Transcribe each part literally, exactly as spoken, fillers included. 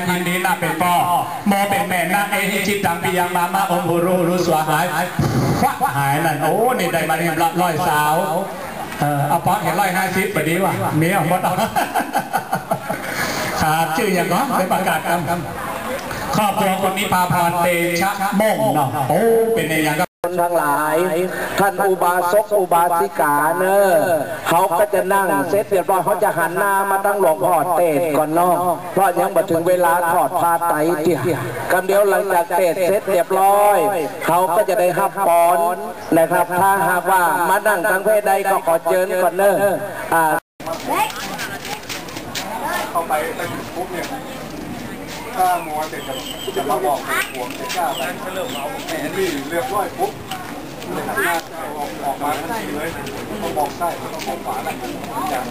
ยินดีนะเป็นพ่อโมเป็นแม่นะเอหิจิตตังปิยังมามาองค์ผู้รู้รู้สวหายหายนั่นโอ้นี่ได้มาเรียบร้อยสาวเออเอาปอเห็นร้อยห้าสิบประเดี๋ยวเมียหมดเอาขาดชื่ออย่างน้อยเป็นประกาศคำครอบครัวคนนี้พาพรเตชะม่งเนาะโอ้เป็นอย่างก็ทั้งหลายท่านอุบาสกอุบาสิกาเนอะเขาก็จะนั่งเสร็จเรียบร้อยเขาจะหันหน้ามาตั้งหลวงพ่อเตศก่อนเนาะเพราะยังมาถึงเวลาถอดผ้าไตรเดียวคำเดียวหลังจากเตศเสร็จเรียบร้อยเขาก็จะได้หับปอนนะครับถ้าหากว่ามานั่งทางเพศใดก็ขอเชิญก่อนเนอะเข้าไปไปปุ๊บเนี่ยถ้ามัวเสร็จจะมาบอกหัวจะกล้าไปเริ่มเอาแหนนี่เรียบร้อยปุ๊บเลยหันหน้าออกออกมาทันทีเลยต้องบอกใต้ต้องบอกขวาได้อย่าง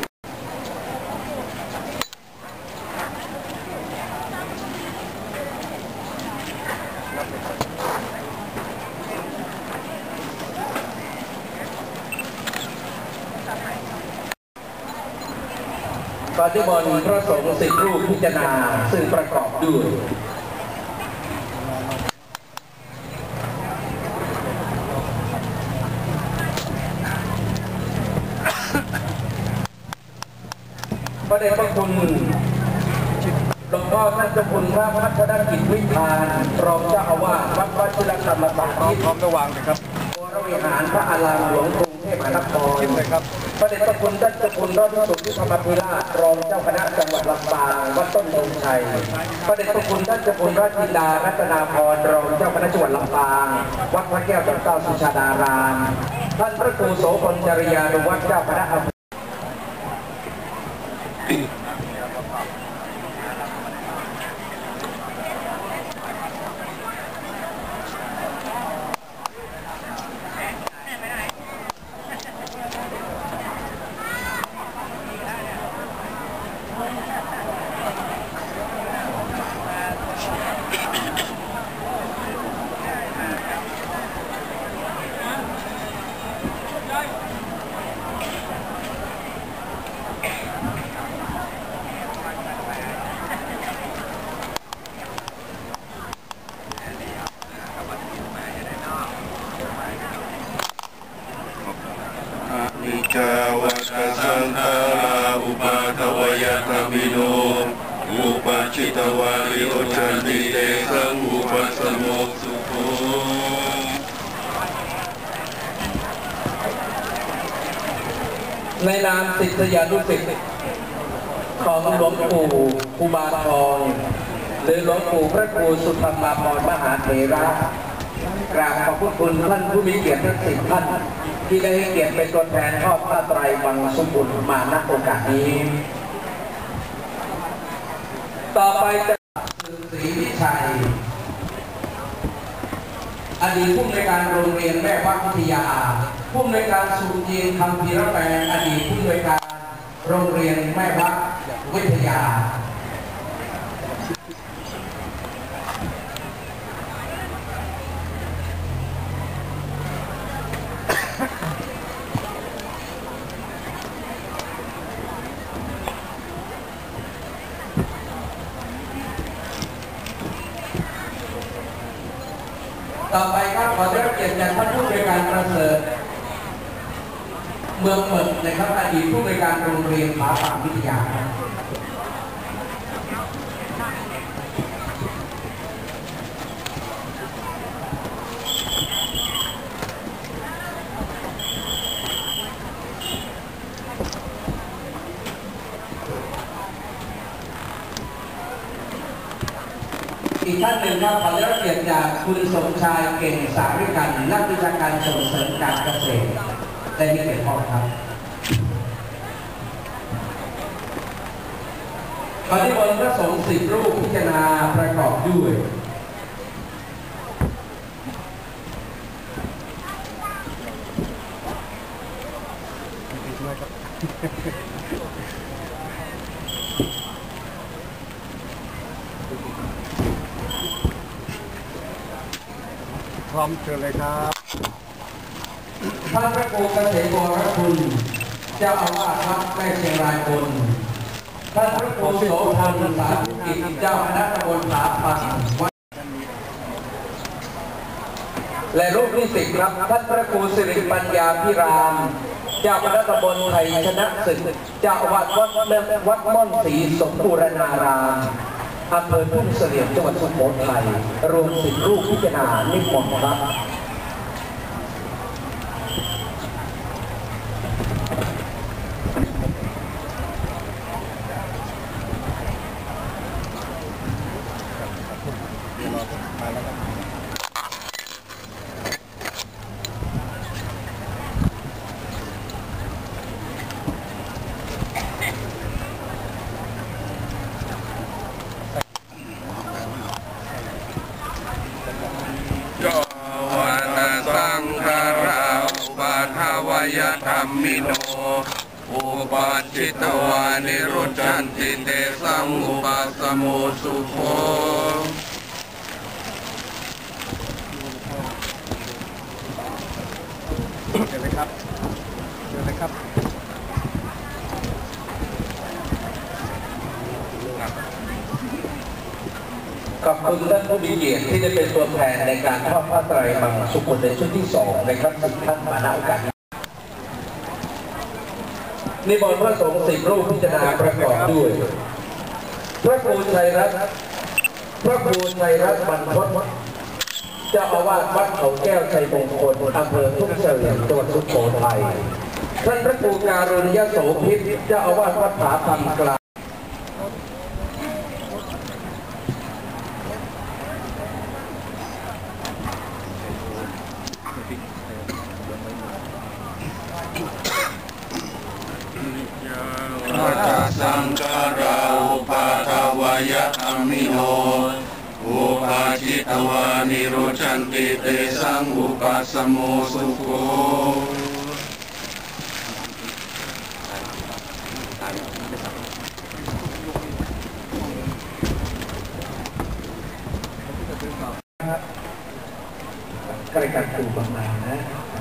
ปฏิบัติพระสงฆ์สิบรูปพิจารณาซึ่งประกอบด้วยพระเดชพระคุณหลวงพ่อท่านเจ้าคุณพระพัฒนกิจวิพานรองเจ้าอาวาสวัดวชิรธรรมสถานที่พร้อมระวังนะครับวรวิหารพระอารามหลวงกรุงเทพมหานครพระเดชพระคุณท่านเจ้าคุณราชสุทธิธรรมพิราชรองเจ้าคณะจังหวัดลำปางวัดต้นธงชัยพระเดชพระคุณท่านเจ้าคุณราชธิดารัตนาพรรองเจ้าคณะจังหวัดลำปางวัดพระแก้วจันทร์เจ้าสุชาดารามท่านพระครูโสพลจริยานุวัฒน์เจ้าคณะอำเภอจาวะสังฆาอุปาทวยธรรมิโนอุปชิตวาริโอจันติเตสังอุปสมโมสุโขในนามศิษยานุศิษย์ของหลวงปู่อุบาทองหรือหลวงปู่พระครูสุธรรมาภรณ์มหาเถระกราบขอบพระคุณท่านผู้มีเกียรติทั้งสิบท่านที่ได้ให้เกียรติเป็นตัวแทนทอดผ้าไตรบังสมบุญมาณโอกาสนี้ต่อไปจะคือศรีวิชัยอดีตผู้อำนวยการโรงเรียนแม่วัดวิทยาผู้อำนวยการสุจีนคำพีระแปลงอดีตผู้อำนวยการโรงเรียนแม่วัดวิทยาต่อไปครับขอได้รับเกียรติจากท่านผู้บริการประเสริฐเมืองเปิดนะครับอดีตผู้บริการโรงเรียนผาป่าวิทยาอีกท่านหนึ่งครับขอได้รับเกียรติจากคุณสมชายเก่งสาริกันนักวิชาการส่งเสริมการเกษตรได้มีเกียรติมอบครับปฏิบัติพระสงฆ์สิบรูปพิจารณาประกอบด้วยพร้อมเชิญเลยครับท่านพระครูเกษมวรคุณเจ้าอาวาสวัดแม่เชียงรายบนท่านพระครูโสพลสาธุกิจเจ้าคณะตำบลผาปังและรูปที่สิบครับท่านพระครูสิริปัญญาพิรามเจ้าคณะตำบลไทยชนะศึกเจ้าอาวาสวัดเลิศวัดม่อนศรีสมบูรณารามอำเภอทุ่งเสลี่ยมจังหวัดสุโขทัยรวมสิบรูปพิจารณานิมนต์ครับธรรมิโนอุปาจิตวานิโรจันติเตสังอุปาสโมสุโขเชิญเลยครับเชิญเลยครับขอบคุณท่านผู้มีเกียรติที่ได้เป็นตัวแทนในการทอดผ้าไตรมังสุกุลในชุดที่สองนะครับท่านมาณโอกาสนิมนต์พระสงฆ์สิบรูปพิจารณาประกอบด้วยพระครูชัยรัตน์พระครูชัยรัตน์บรรพตเจ้าอาวาสวัดเขาแก้วชัยมงคลอำเภอทุ่งเสลี่ยมจังหวัดสุโขทัยท่านพระครูการุณยโสภิตเจ้าอาวาสวัดผาปังกลางสังฆราอุปาทวยธรรมิโนอุปาจิตวานิโรจันติเตสังอุปาสโมสุโขใกล้กันตู่ประมาณนะ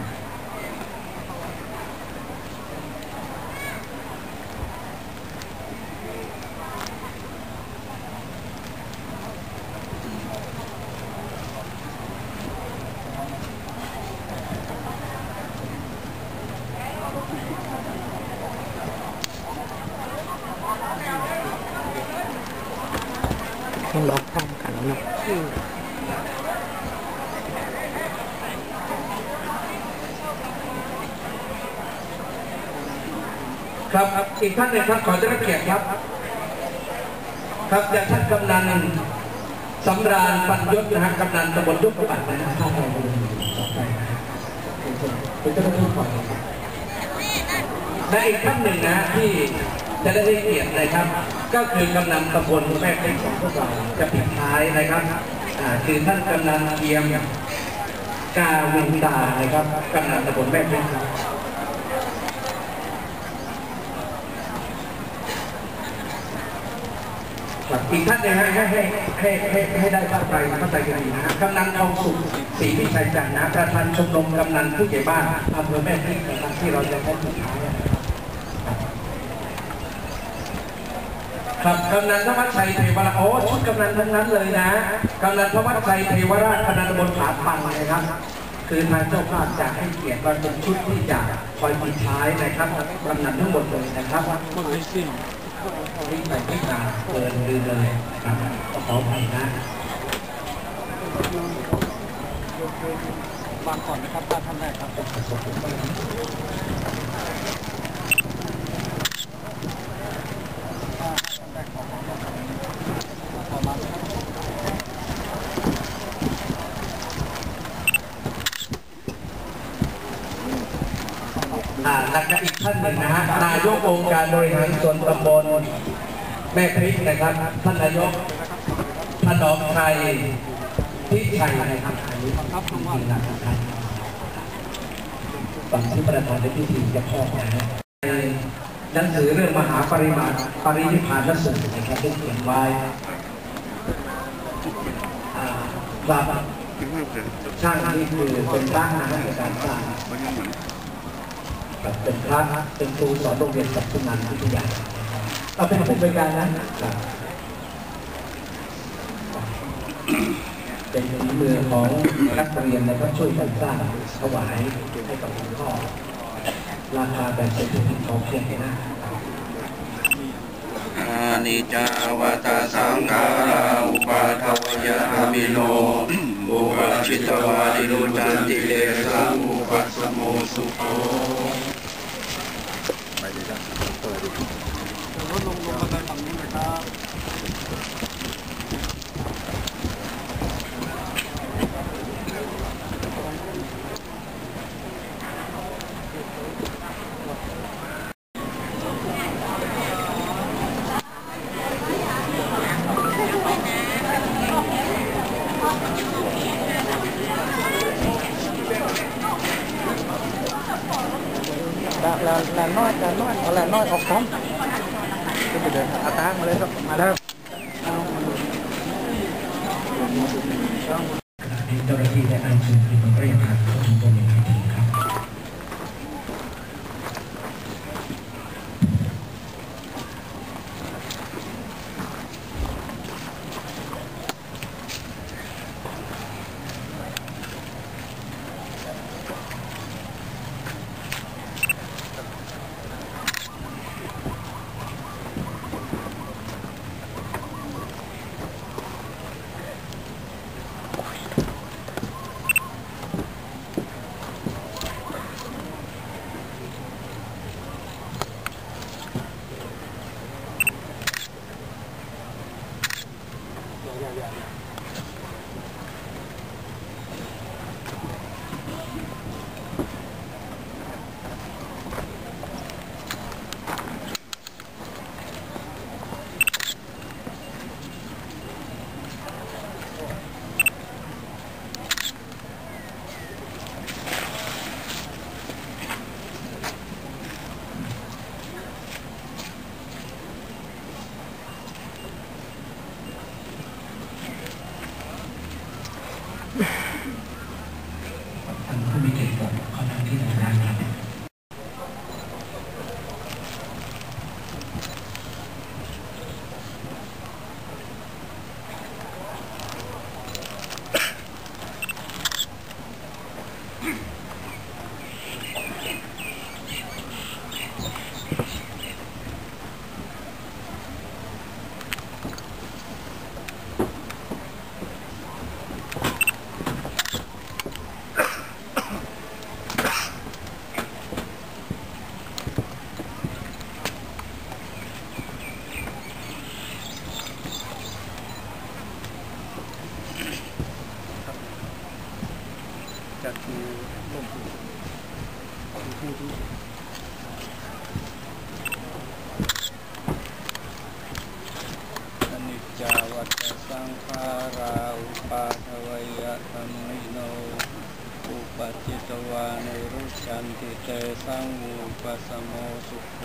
ต้องล็อกพร้อมกันแล้วเนาะครับอีกท่านหนึ่งครับขอจะรับเกียรติครับครับจากท่านกำนันสำราญปัญยศนะฮะกำนันตำบลยุบปัตนะฮะท่านเราเป็นเจ้าหน้าที่ฝ่ายและอีกท่านหนึ่งนะที่จะได้เกียรตินะครับก็คือกำนันตำบลแม่พริกของพวกเราจะปิดท้ายนะครับคือท่านกำนันเทียมกาวินตานะครับกำนันตำบลแม่พริกอีกท่านหนึ่งให้ให้ให้ให้ให้ได้เข้าใจเข้าใจกันดีนะกำนันทองสุขศรีพิชัยจันทร์นะประธานชมรมกำนันผู้ใหญ่บ้านอำเภอแม่พริกนะครับที่เราจะพบสุดท้ายครับกำนันธวัชชัยเทวราชโอ้ชุดกำนันทั้งนั้นเลยนะกำนันธวัชชัยเทวราชกำนันตำบลผาปังนะครับคือทางเจ้าภาพจะให้เกียรติเราเป็นชุดที่จะคอยปิดท้ายนะครับกำนันทั้งหมดเลยนะครับวิ่งไปวิ่งมาเกินลืมเลยครับขออภัยนะบางก่อนนะครับท่านแรกครับแล้วก็อีกท่านหนึ่งนะฮะนายกองค์การบริหารส่วนตำบลแม่พริกนะครับท่านนายกถนอมชัยพิชัยนะครับอันนี้ครับจริงๆนะครับฝั่งที่ประธานในพิธีจะพ่อนะฮะหนังสือเรื่องมหาปริมาณปรินิพพานสูตรนะครับได้เขียนไว้ว่าช่างนี่คือเป็นพระนะในการสร้างเป็นพระเป็นครูสอนโรงเรียนสัตว์นันวิทยาเราเป็นผู้บริการนั้นเป็นมือของนักเรียนนะครับช่วยกันสร้างถวายให้กับหลวงพ่อราคาแบบเศรษฐกิจพอเพียงนะอานิจจาวัตสังขาราอุปาทวยะธรรมิโนอุปาชิตวานิรุจันติเตสังอุปัสสโมสุโขรถลงลงมาฝั่งนู้นเลยครับลาลาน้อยลาน้อยเอาลาน้อยออกพร้อมก็เดินอาตางมาเลยครับมาแล้วเจ้าหน้าที่ได้อัญเชิญที่มาเรียกครับทุกคนในพิธีครับท่านผู้มีเกียรติผมขอนั่งที่ไหนได้ครับจากที่ลงผู้ผู้ที่อนิจจาวัฏสังขาราอุปาทวยะธรรมิโนอุปัจจิตวานิรุชันติเตสังอุปัสสโมสุโข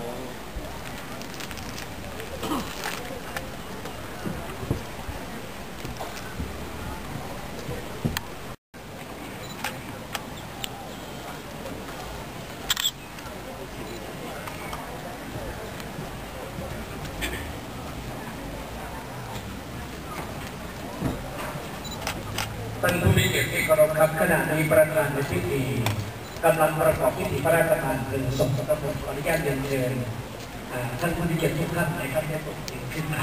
ท่านผู้มีเกียรติที่เคารพครับขณะนี้ประธานในพิธีกำลังประกอบพิธีพระราชทานเพลิงศพพระบรมขออนุญาตเรียนเชิญท่านผู้มีเกียรติทุกท่านนะครับได้ปกติขึ้นมา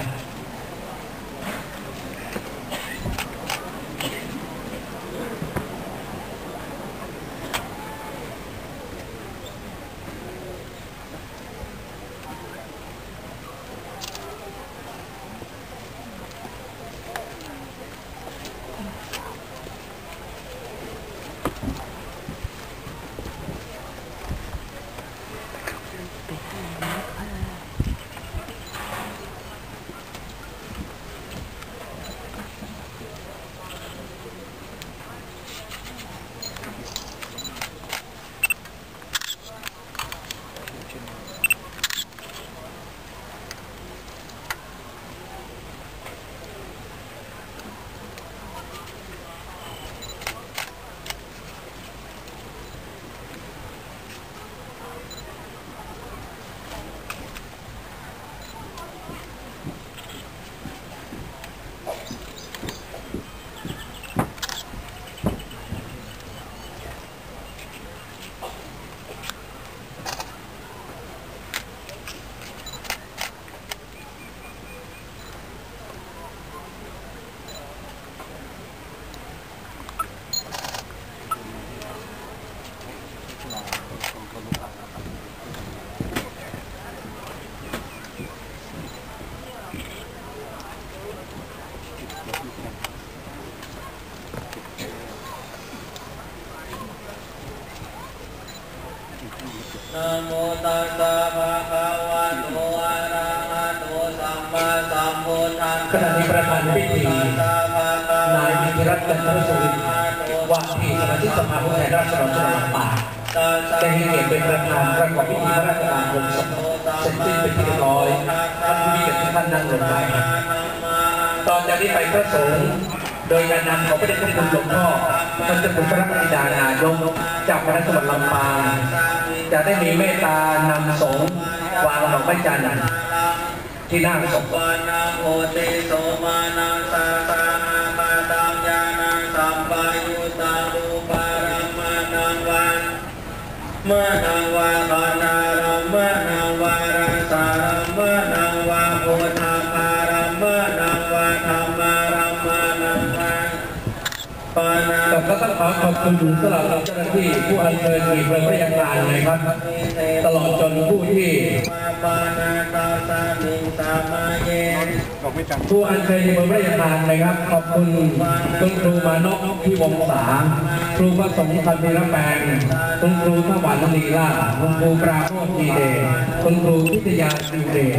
นะโมตัสสะภะคะวะโตอะระหะโตสัมมาสัมพุทธัสสะขณะที่ประธานพิธีนายนิติรัตน์จันทรสุรินทร์ว่าที่สมาชิกสภาผู้แทนราษฎรจังหวัดลำปางได้ให้เกียรติเป็นประธานประกอบพิธีพระราชทานเพลิงศพเสร็จสิ้นเป็นที่เรียบร้อยท่านผู้มีเกียรติทุกท่านนั่งลงได้ตอนจากนี้ไปพระสงฆ์โดยการนำของพระเดชพระคุณหลวงพ่อท่านเจ้าคุณพระบิดานายกจากพระนครจังหวัดลำปางจะได้มีเมตตานำสงฆ์วางดอกไม้จันทร์ที่หน้าศพโอติโสมานังสาสามาตังญาณังสัมปายุตารูปารัมมานังวันเมื่อนังวาปานารัมเมื่อนังวารังสารัมเมื่อนังวาโพธาปารัมเมื่อนังวาธรรมารัมมานังวันปานากับก็ต้องขอขอบคุณสำหรับเจ้าหน้าที่ผู้อัญเชิญหีบเพลิงพระยาการนะครับตลอดจนผู้ที่ปานาตาสามิงสามาเยผู้อัญเชิญหีบเพลิงพระยาการนะครับขอบคุณคุณครูมานพที่วงศาครูพระสงฆ์พันธีระแปงคุณครูถวันลีลาคุณครูปราโมทดีเดชคุณครูพิทยาดีเดช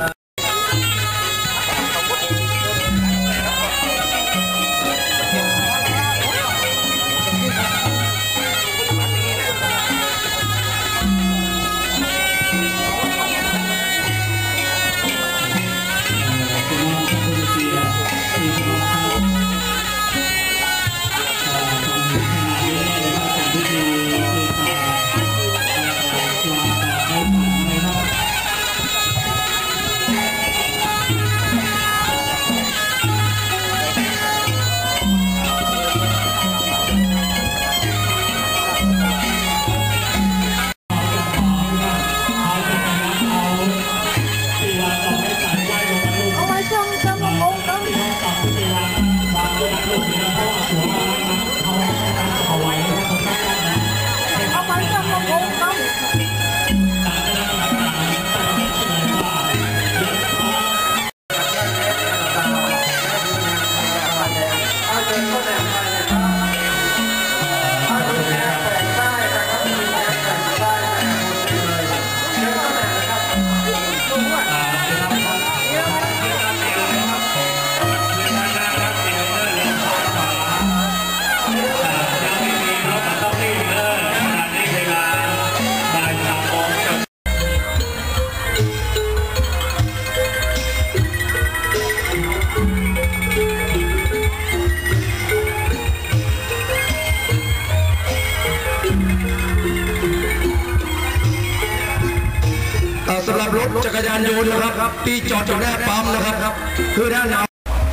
สำหรับรถจักรยานยนต์นะครับที่จอดอยู่หน้าปั๊มนะครับคือด้านหน้า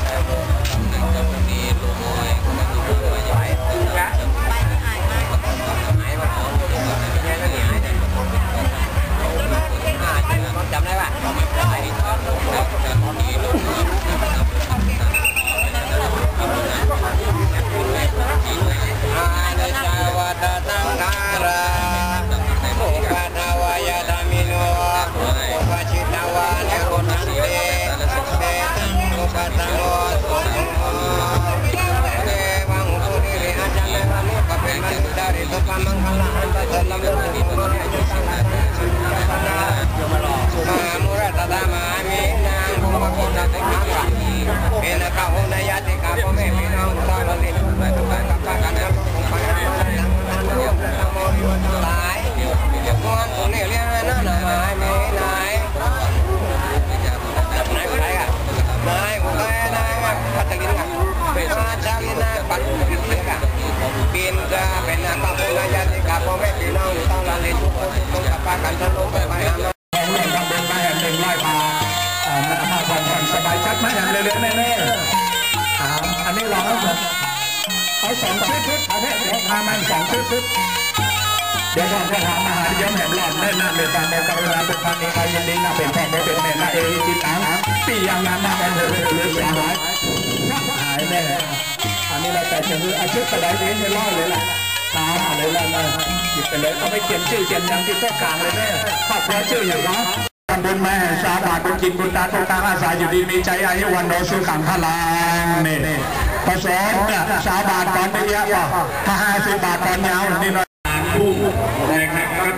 อันนี้ร้องแล้วเอาสองชุดชุดเอาเถอะเดี๋ยวพามันสองชุดชุดเดี๋ยวพ่อจะถามมหานิยมแห่งหลอดได้นำเป็นตามเป็นกรุณาเป็นพันนี้ใครยินดีนำเป็นพ่อเป็นแม่นาเอจิตังปียังงานมาเป็นเรือเรือเสียหายหายแน่อันนี้เราแต่จะคืออาชีพกระไดเลี้ยงจะล่อเลยล่ะตามอะไรล่ะนะหยิบไปเลยเอาไปเขียนชื่อเขียนยังที่โต๊ะกลางเลยแม่ครอบครัวชื่ออย่างนั้นบุญแม่สาบาทบุญกินบุญตาทุกตาอาศัยอยู่ดีมีใจอายุวันโนสุขังพลังนี่ผสมเนี่ยสาบาทก่อนไปเยอะป่ะถ้าห้าสิบบาทก่อนยาวนี่หน่อยผู้แข่งขันรับแก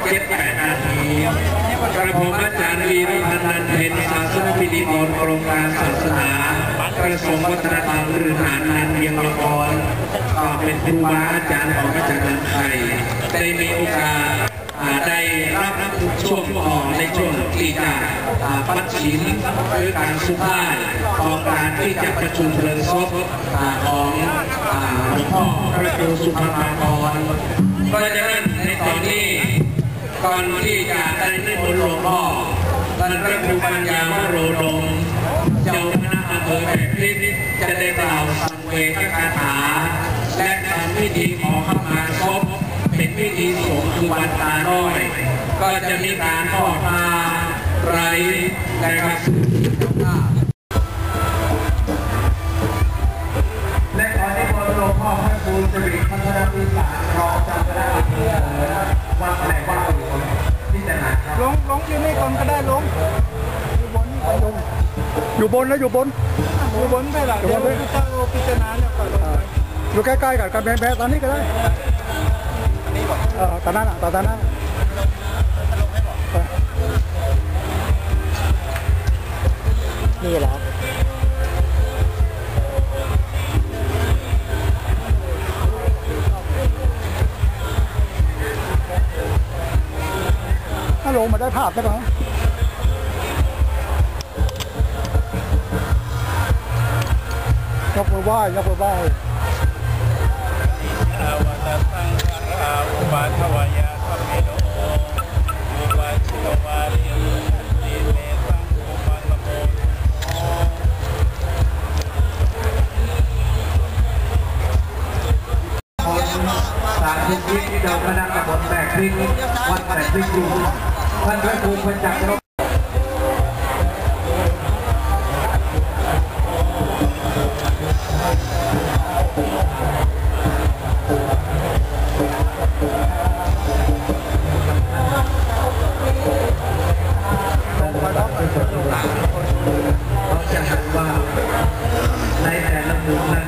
เจ็ดแปดนาทีกระผมอาจารย์วีรพันธ์นันเพ็ญศาสนพิธีกรโครงการศาสนากระทรวงวัฒนธรรมหรือหานันเวียงละครก็เป็นครูบาอาจารย์ของอาจารย์นันไทยได้มีโอกาสได้รับช่วงต่อในช่วงที่จะปัดฉินหรือการสุภาพของการที่จะประชุมเพลิงศพของหลวงพ่อพระครูสุภาพรเพราะฉะนั้นในตอนนี้ก่อนที่จะได้นิมนต์หลวงพ่อท่านพระครูปัญญาวโรดมเจ้าคณะอำเภอแม่พริกจะได้กล่าวสังเวชคาถาและทำพิธีขอขมาศพเป็นพิธีสงฆ์คือวันตาน้อยก็จะมีการทอดผ้าไตรนะครับและขอที่พระหลวงพ่อพระครูสิริพัฒนวิสารรองเจ้าคณะอำเภอวัดแหลมว่าที่จะหาลงลงอยู่นี่ก่อนก็ได้ลงอยู่บนนี่ก่อนลงอยู่บนแล้วอยู่บนอยู่บนได้หรออยู่บนถ้าเราพิจารณาเนี่ยก่อนอยู่ใกล้ๆกับกำแพงแพตอนนี้ก็ได้เออตอนนั้นอ่ะตอนนั้นนี่แหละถ้าลงมาได้ภาพได้ไหมยกมือไหว้ยกมือไหว้อาวัตสังฆราอุปาทวายาสัมเมโนอุปาชิโนวาริยันติเมสังอุปาลโมสาธุทิศเจ้าคณะตำบลแบกพริกวัดแบกพริกอยู่ท่านพระครูประจักษ์เขาจะหันว่าในแต่ละหมู่นั้น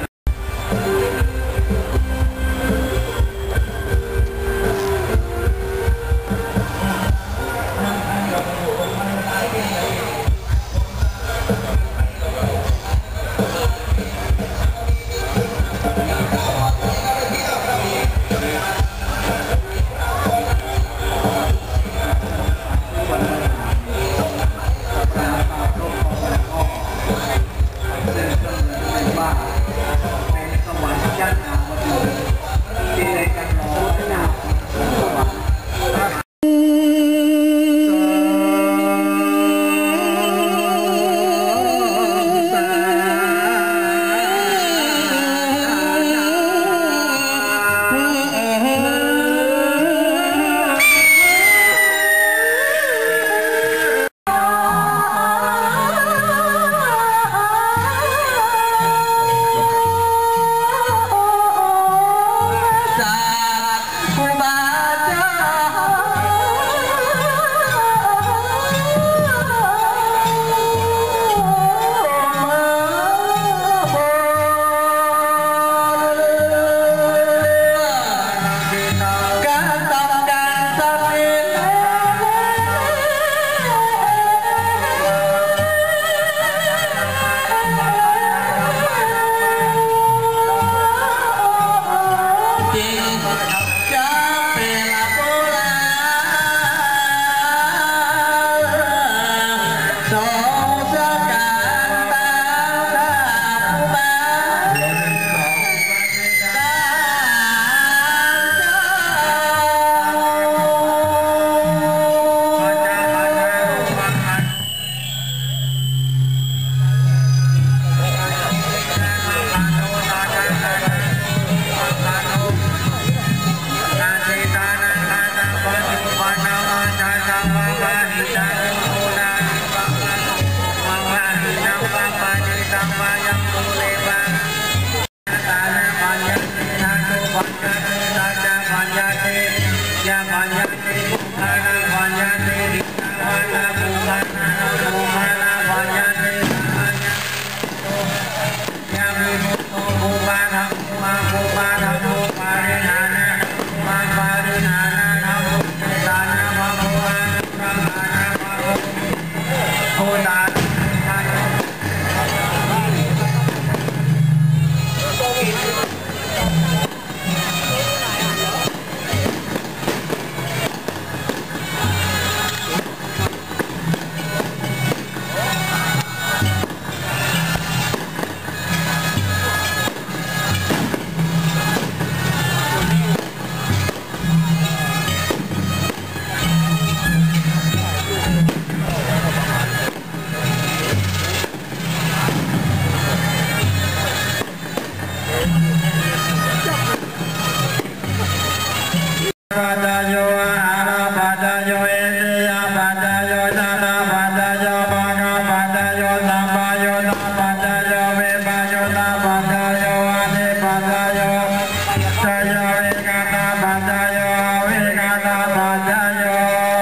จโยเอเตยาปัจจโยนานาปัจจโยปังอาปัจจโยสัมปโยนาปัจจโยเวปโยนาปัจจโยอาเนปัจจโยจโยเอกานาปัจจโยเวกานาปัจจโย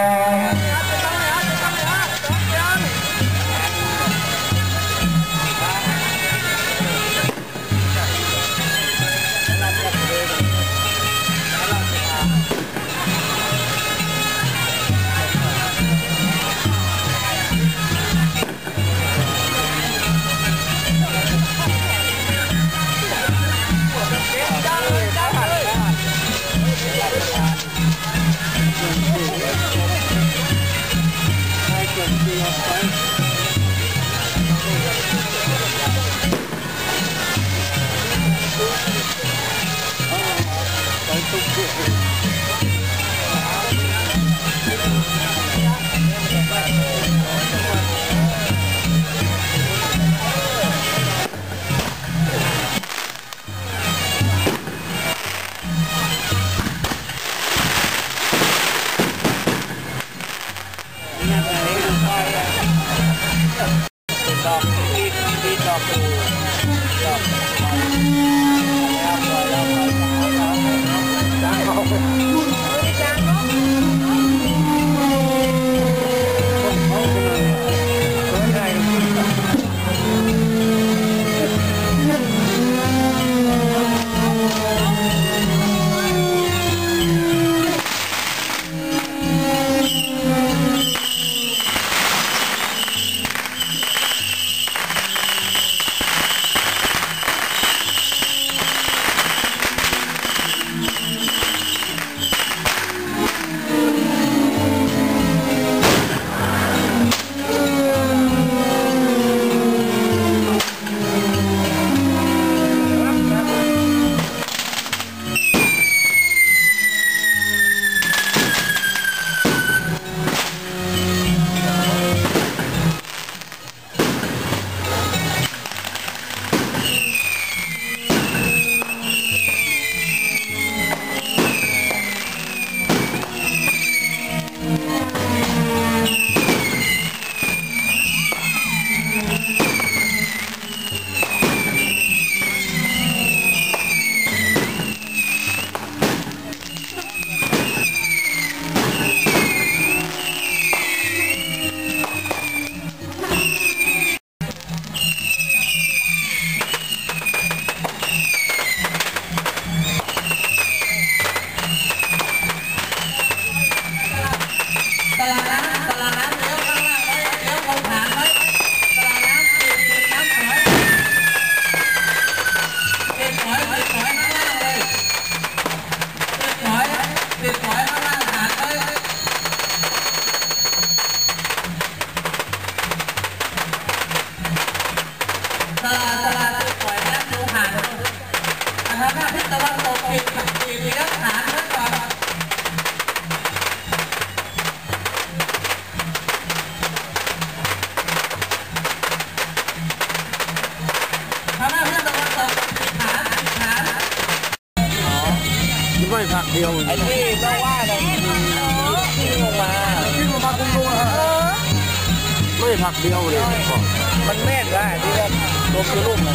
ไม่ผักเดียวไอ้ที่เราว่าเนี่ยที่ลงมาที่ลงมาคุณลุงไม่ผักเดียวเลยมันแม่นได้ที่ว่าลงจะลุ่ม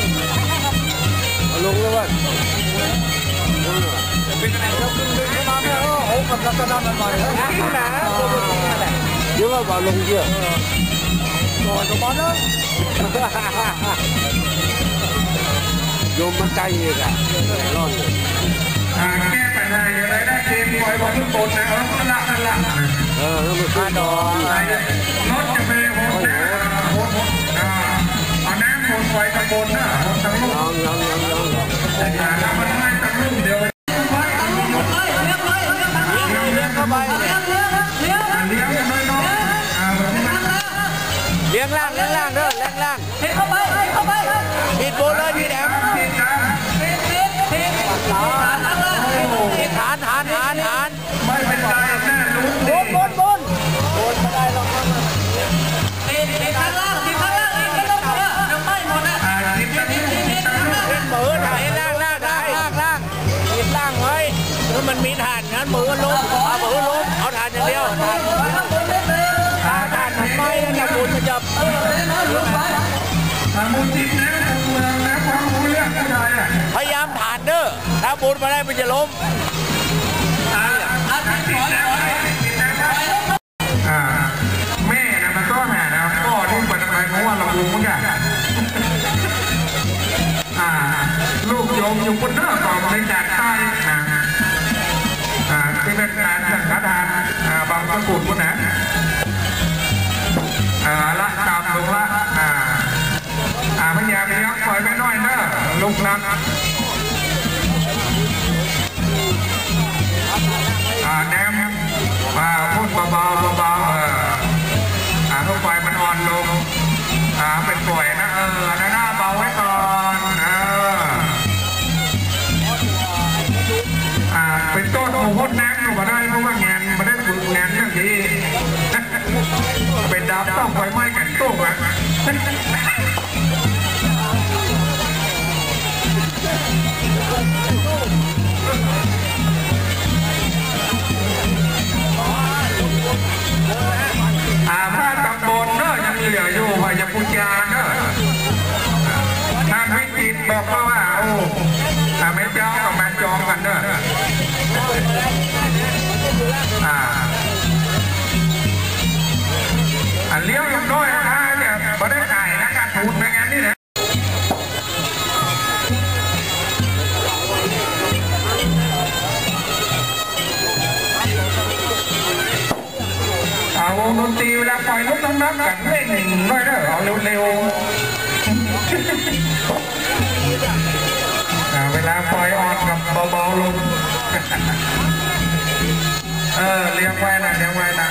ลงเลยว่าเป็นไงเราขึ้นไปมาแม่โอ้โหกับกระดานมันหน่อยนะขึ้นนะเยอะกว่าลงเยอะก่อนจะมาเนาะโยมมันไกลอีกอ่ะรอดแก้ปัญหาอย่างไรได้เกมปล่อยบอลทุกคนนะเอาละนั่นละเออแล้วมันข้าดอนรถจะไปโหดโหดเอาน้ำโหดไฟตะโกนนะโหดตะลุ่มยังยังยังยังแต่อย่าทำมันไม่ตะลุ่มเดียวเลี้ยงเข้าไปเลี้ยงเลี้ยงเลี้ยงเลี้ยงกันเลยเนาะเลี้ยงล่างเลี้ยงล่างเด้อเลี้ยงล่างเลี้ยงเข้าไปเข้าไปปิดโบเลยพี่แดงฐานฐานฐานฐานไม่เป็นไรแม่ลุ้นบนบนบนบนไม่ได้หรอกติดติดข้างล่างติดข้างล่างเองไม่ต้องเยอะยังไม่หมดนะติดติดติดติดติดเป็นมือถ่ายล่างล่างได้ล่างล่างติดล่างไว้แล้วมันมีฐานงั้นมือล้มเอามือล้มเอาฐานานอย่างเดียวทานทานทำไมนะบุญมันจะมูลจิตนะเมืองนะความรู้เรื่องอะไรอ่ะพยายามผ่านเด้อถ้าบุญมาได้มันจะล้มแม่นะมันก็แห่นะพ่อที่เปิดอะไรเพราะว่าเรารู้มั้งกันลูกโยมอยู่บนเนื้อก่อนในจากใต้นะที่เป็นการสังฆทานบางประกุฎนะละตามลงละพยายามเลี้ยงปล่อยไม่น้อยเนอะลูกนั้นแนมพูดเบาๆเบาๆเออทุกไฟมันอ่อนลงเป็นป่วยนะเออหน้าเบาไว้ก่อนเออเป็นต้นหูพดน้ำก็มาได้เพราะว่างานมาได้ฝึกงานอย่างนี้เป็นดาวต้องไฟไหม้กันตู้อะพระตำบลเนอะยังเหลืออยู่พยาปุญญาเนอะท่านวิจิตรบอกว่าโอ้ไม่เจ้ากับแม่จองกันเนอะอ่าเลี้ยวยังน้อยนะเนี่ยไม่ได้ไก่นะการพูดในงานนี่นะวงดนตรีเวลาปล่อยลูกน้ำน้ำกันเร่งน้อยเด้อเอาเร็วๆเวลาปล่อยออกกับเบาๆลงเออเลี้ยงไว้นะเลี้ยงไว้นะ